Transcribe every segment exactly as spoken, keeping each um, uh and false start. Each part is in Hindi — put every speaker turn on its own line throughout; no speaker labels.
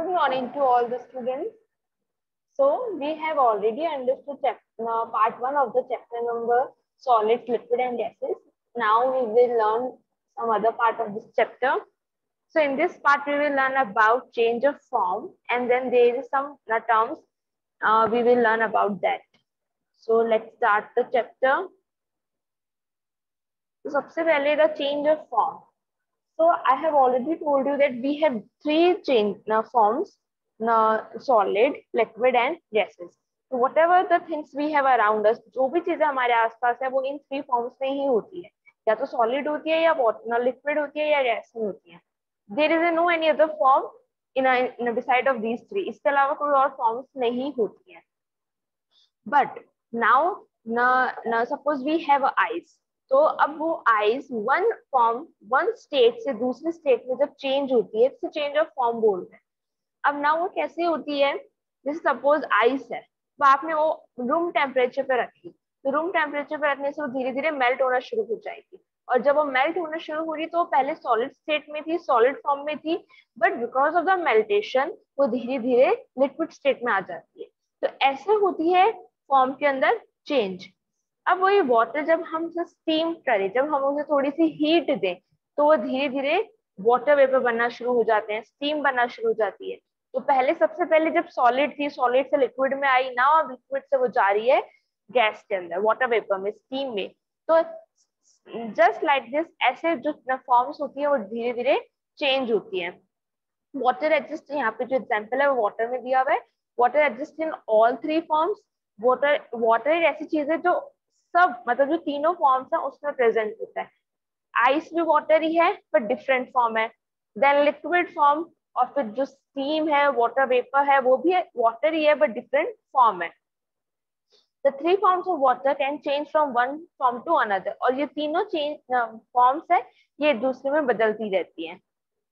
Good morning to all the students. So we have already understood chapter, uh, part one of the chapter number solids, liquid and gases. Now we will learn some other part of this chapter. So in this part we will learn about change of form, and then there is some uh, terms uh, we will learn about that. So let's start the chapter. So सबसे पहले the change of form. So I have already told you that we have three change uh, forms, uh, solid, liquid and gases. So whatever the things we have around us, जो भी चीजें हमारे आसपास है वो इन three forms में ही होती है, या तो solid होती है या liquid होती है या gas में होती है. There is a no any other form in a, in a beside of these three. इसके अलावा कोई और forms नहीं होती है. But now, now, now suppose we have eyes. तो अब वो ice one form one state से दूसरे स्टेट में जब चेंज होती है तो चेंज ऑफ फॉर्म बोलते हैं. अब ना वो कैसे होती है, जैसे सपोज आइस है तो आपने वो रूम टेम्परेचर पे रखी, तो रूम टेम्परेचर पे रखने से वो धीरे धीरे मेल्ट होना शुरू हो जाएगी, और जब वो मेल्ट होना शुरू हो रही तो पहले सॉलिड स्टेट में थी, सॉलिड फॉर्म में थी, but because of the meltation वो धीरे धीरे लिक्विड स्टेट में आ जाती है. तो ऐसे होती है फॉर्म के अंदर चेंज. अब वही वाटर जब हम उसे स्टीम करें, जब हम उसे थोड़ी सी हीट दें तो वो धीरे धीरे वाटर वेपर बनना शुरू हो जाते हैं, स्टीम बनना शुरू हो जाती है. तो पहले सबसे पहले जब सॉलिड थी, सॉलिड से लिक्विड में आई, ना अब लिक्विड से वो जा रही है गैस के अंदर, वाटर वेपर में, स्टीम में. तो जस्ट लाइक दिस ऐसे जो फॉर्म्स होती है वो धीरे धीरे चेंज होती है. वाटर एग्जिस्ट, यहाँ पे जो एग्जाम्पल है वो वाटर में दिया हुआ है. Water exist in all three forms. Water water एक ऐसी चीज है जो सब मतलब जो तीनों फॉर्म्स हैं उसमें प्रेजेंट होता है. आइस भी वाटर ही है पर डिफरेंट फॉर्म है. देन लिक्विड फॉर्म, और फिर जो स्टीम है, वाटर वेपर है, वो भी वाटर ही है बट डिफरेंट फॉर्म है. The three forms of water can change from one form to another. और ये तीनों चेंज फॉर्म्स है ये दूसरे में बदलती रहती हैं.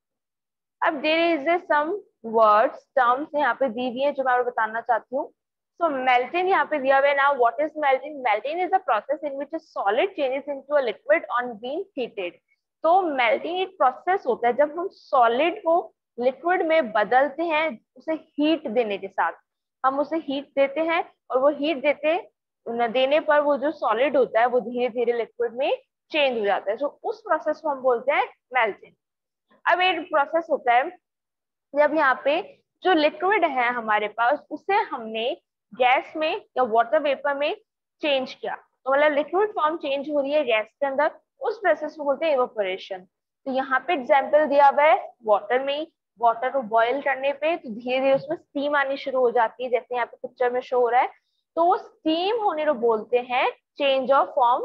अब there is a some words terms यहाँ पे दी हुई है जो मैं बताना चाहती हूँ. So melting यहाँ पे दिया हुआ है. Now what is melting? Melting is a process in which a solid changes into a liquid on being heated. तो melting एक process होता है जब हम solid को liquid में बदलते हैं उसे heat देने के साथ. हम उसे heat देते हैं और वो heat देते देने पर वो जो solid होता है वो धीरे धीरे liquid में change हो जाता है. So उस process को हम बोलते हैं melting. अब एक process होता है जब यहाँ पे जो liquid है हमारे पास उसे हमने गैस में या वाटर वेपर में चेंज किया, तो मतलब लिक्विड फॉर्म चेंज हो रही है गैस के अंदर, उस प्रोसेस को बोलते हैं इवेपोरेशन. तो यहाँ पे एग्जांपल दिया हुआ है वाटर में. वाटर को बॉईल करने पे तो धीरे धीरे उसमें स्टीम आनी शुरू हो जाती है, जैसे यहाँ पे पिक्चर में शो हो रहा है. तो वो स्टीम होने को बोलते हैं change of form.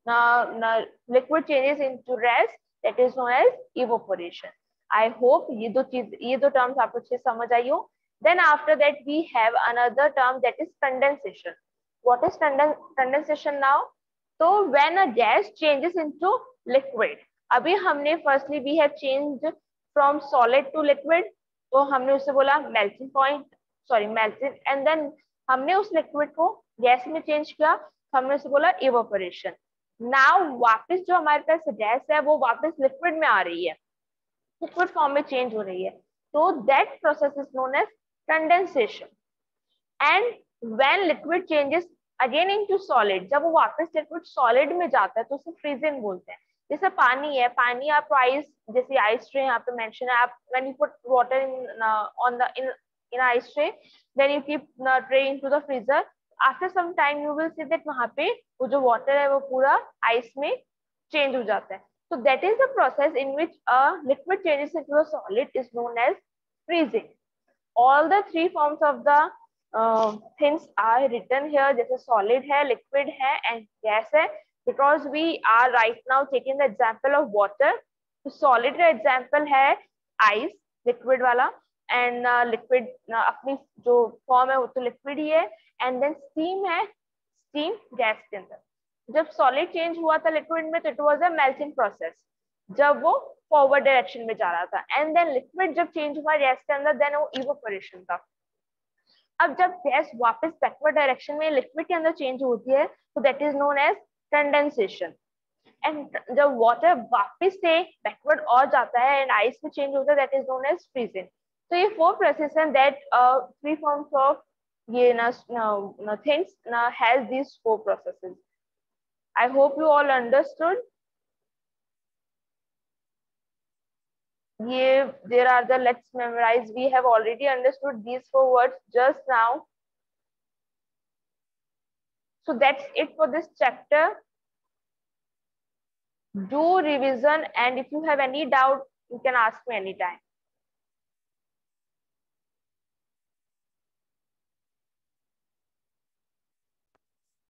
Liquid changes into gas, that is known as evaporation. I hope ये दो चीज ये दो टर्म्स आपको अच्छे समझ आई हो. Then after that we have another term that is condensation. What is condensation now? So when a gas changes into liquid. अभी हमने firstly we have changed from solid to liquid. तो हमने उसे बोला melting point, sorry melting, and then हमने उस liquid को gas में change किया, हमने उसे बोला evaporation. Now वापस जो हमारे पास gas है वो वापस liquid में आ रही है, liquid form में change हो रही है. So that process is known as condensation. And when liquid changes again into solid, जब वो वापस liquid solid में जाता है तो उसे freezing बोलते हैं. जैसे पानी है, पानी आप आइस, जैसे आइस ट्रे यहाँ पे मेंशन है, आप when you put water in uh, on the in in ice tray, then you keep the tray into the freezer. After some time you will see that वहाँ पे वो जो water है वो पूरा आइस में change हो जाता है. So that is the process in which a liquid changes into a solid is known as freezing. All the three forms of the uh, things are written here. जैसे solid है, liquid है and gas है, because we are right now taking the example of water. तो solid का example है ice, liquid वाला, and uh, liquid uh, अपनी जो form है वो तो liquid ही है, and then steam है, steam gas के अंदर. जब solid change हुआ था liquid में तो it was a melting process, जब वो फॉरवर्ड डायरेक्शन में जा रहा था. एंड देन लिक्विड जब चेंज हुआ गैस के अंदर, देन वो इवेपोरेशन था. अब जब गैस वापस बैकवर्ड डायरेक्शन में लिक्विड के अंदर चेंज होती है तो that is known as condensation. And जब वाटर वापस से बैकवर्ड और जाता है एंड आइस में चेंज होता है, that is known as freezing. So ये four processes and that uh, three forms of ये ना, ना, ना things ना has these four processes. I hope you all understood. Yeah, there are the let's memorize. We have already understood these four words just now. So that's it for this chapter. Do revision, and if you have any doubt, you can ask me anytime.